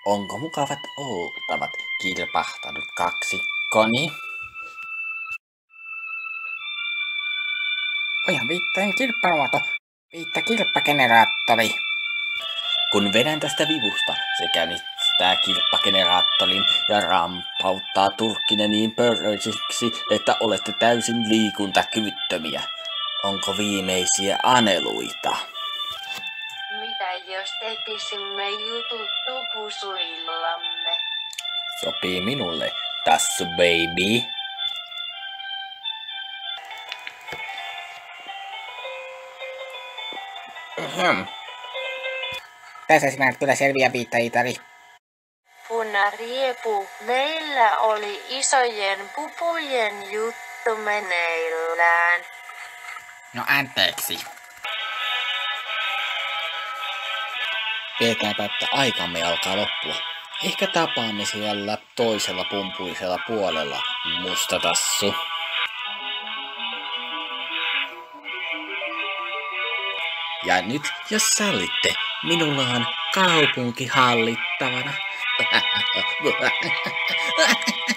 Onko mukavat oltavat kilpahtanut kaksikkoni? Ojan viitteen kilppaluoto, viittä kilppageneraattori. Kun vedän tästä vivusta, se käynnistää kilppageneraattorin ja rampauttaa turkkinne niin pörröisiksi, että olette täysin liikuntakyvyttömiä. Onko viimeisiä aneluita? Mitä jos tekisimme jutut tupusuillamme? Sopii minulle, Tassu baby. Tässä sinä kyllä selviä viittaitari. Punariepu, meillä oli isojen pupujen juttu meneillään. No anteeksi. Pelkäänpä, että aikamme alkaa loppua. Ehkä tapaamme siellä toisella pumpuisella puolella, musta tassu. Ja nyt, jos sallitte, minulla on kaupunki hallittavana.